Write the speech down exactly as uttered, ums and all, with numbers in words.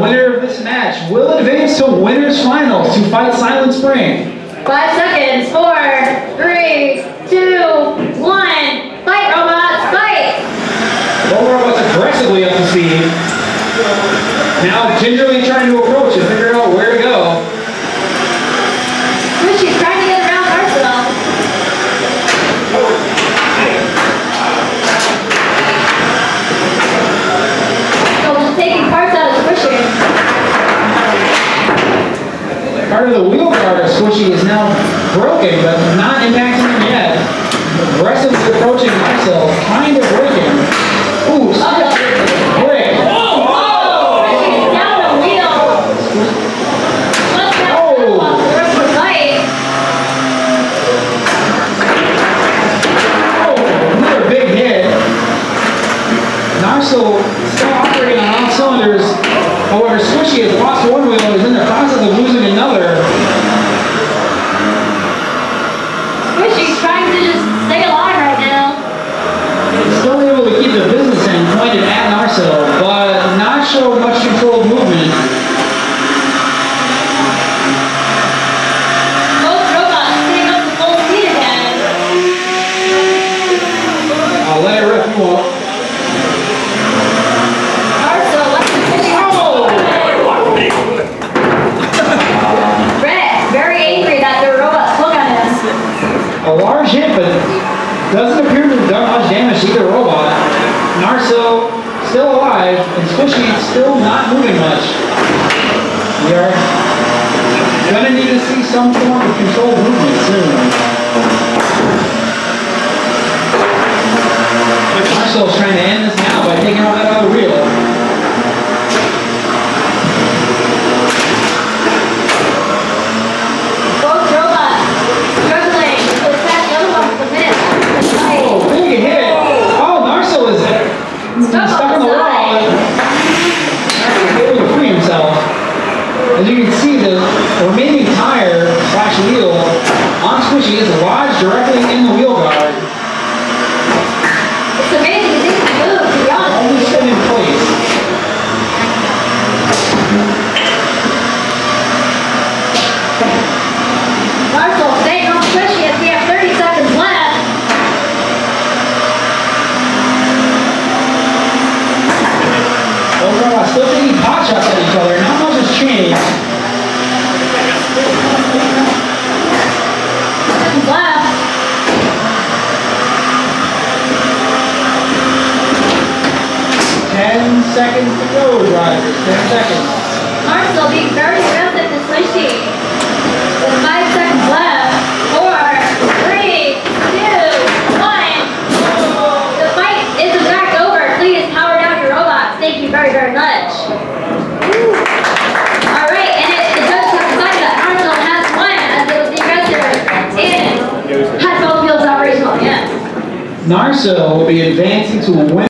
winner of this match will advance to winners finals to fight Silent Spring. Five seconds. Four, three, two, one. Fight, robots, fight! Both robots aggressively up to speed. Now gingerly trying to approach and figure out where to go. She's trying to get around Narsil. So she's taking parts out of Squishy. Part of the wheel guard of Squishy is now broken, but not impacting him yet. Aggressively approaching Narsil, trying to break him. Ooh, stiff break. Oh! She's down the wheel. Let's have oh. the rest of the fight. Oh, another big hit. Narsil still operating on all cylinders. However, Squishy has lost one wheel and is in the process of losing another. Squishy's trying to just stay alive right now. He's still able to keep the business end pointed at Narsil, but not show much controlled movement. Both robots staying up to full speed again. I'll let it rip you up. Narsil, let's Squishy. Oh! Red, very angry that the robots look at him. A large hit, but doesn't appear to have done much damage to either robot. Narsil still alive, and Squishy still not moving much. We are gonna need to see some form of controlled movement soon. Narsil's trying to end this now by taking out that other wheel. Stuck on the wall, and able to free himself. As you can see, the remaining tire slash wheel on Squishy is lodged directly in the wheel guard. It's amazing he didn't move, to be honest. Only sitting in place. Narsil staying on Squishy as we have thirty seconds left. Those robots still taking pot shots at each other. Not much has changed. Seconds left. Ten seconds to go, drivers. Ten seconds. Narsil being very aggressive to Squishy. With five seconds left. Four, three, two, one. The fight is in fact over. Please power down your robots. Thank you very, very much. Alright, and it, the judges have decided that Narsil has won as it was the aggressor and had both wheels operational again. Narsil will be advancing to win.